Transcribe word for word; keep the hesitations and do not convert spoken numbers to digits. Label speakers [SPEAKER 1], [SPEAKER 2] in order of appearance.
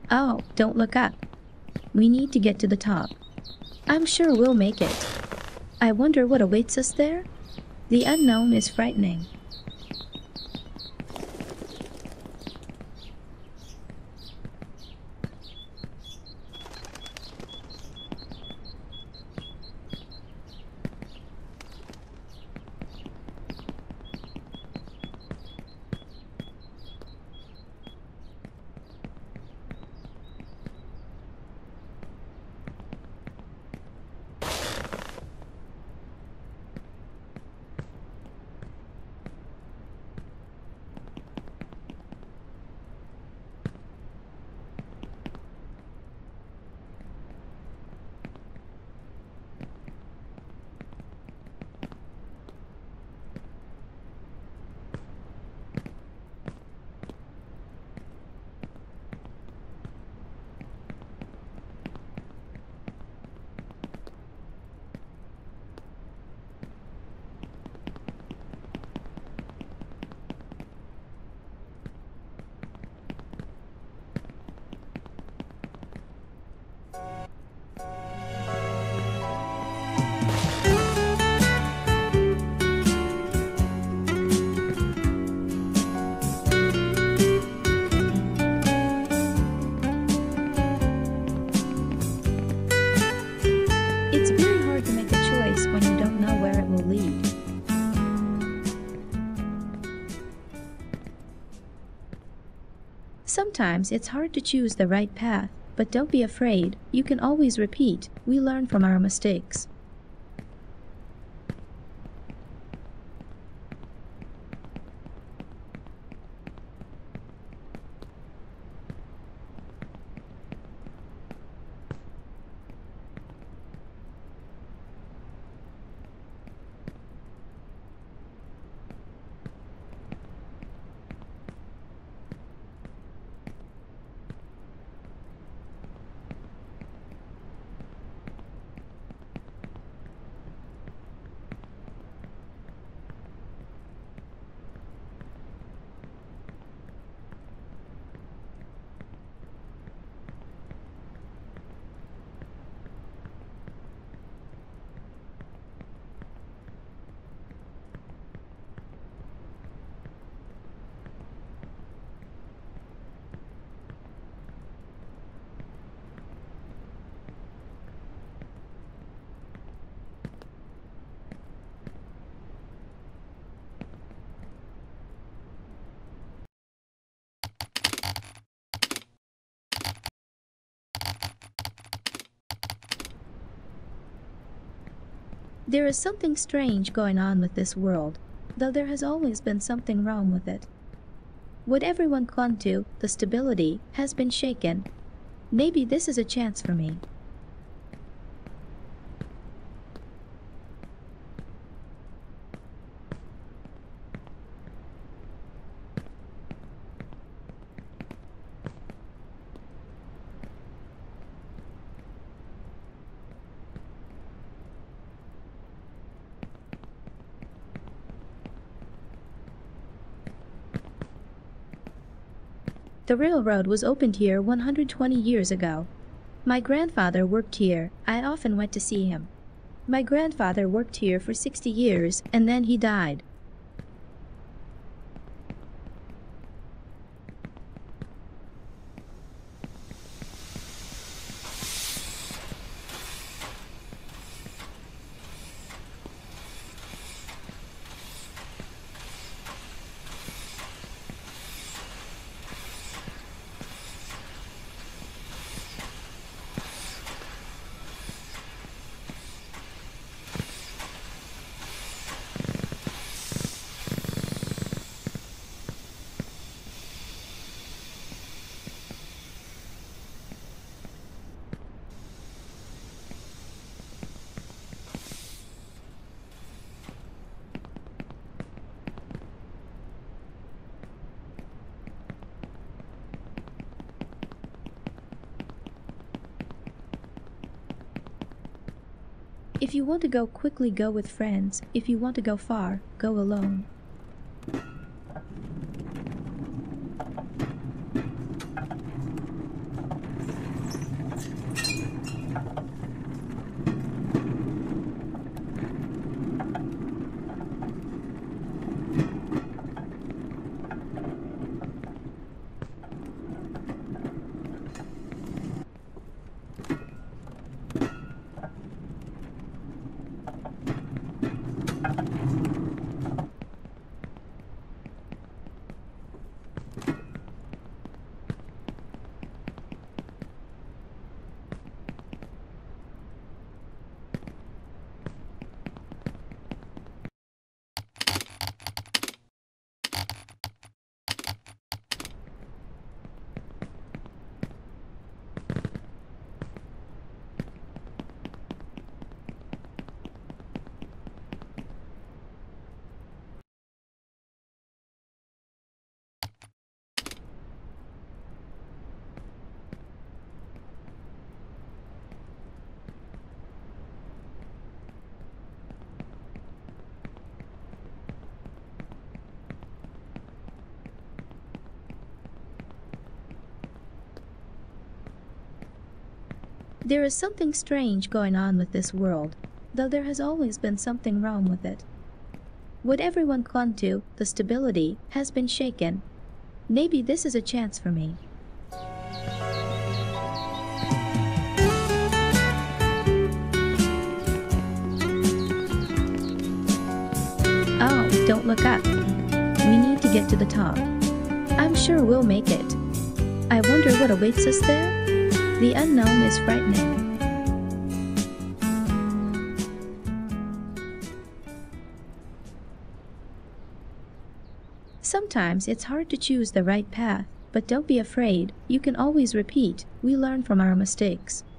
[SPEAKER 1] Oh, don't look up. We need to get to the top. I'm sure we'll make it. I wonder what awaits us there? The unknown is frightening. It's very hard to make a choice when you don't know where it will lead. Sometimes it's hard to choose the right path, but don't be afraid. You can always repeat. We learn from our mistakes. There is something strange going on with this world, though there has always been something wrong with it. What everyone clung to, the stability, has been shaken. Maybe this is a chance for me. The railroad was opened here one hundred twenty years ago. My grandfather worked here. I often went to see him. My grandfather worked here for sixty years, and then he died. If you want to go quickly, go with friends. If you want to go far, go alone. There is something strange going on with this world, though there has always been something wrong with it. What everyone clung to, the stability, has been shaken. Maybe this is a chance for me. Oh, don't look up. We need to get to the top. I'm sure we'll make it. I wonder what awaits us there? The unknown is frightening. Sometimes it's hard to choose the right path, but don't be afraid. You can always repeat. We learn from our mistakes.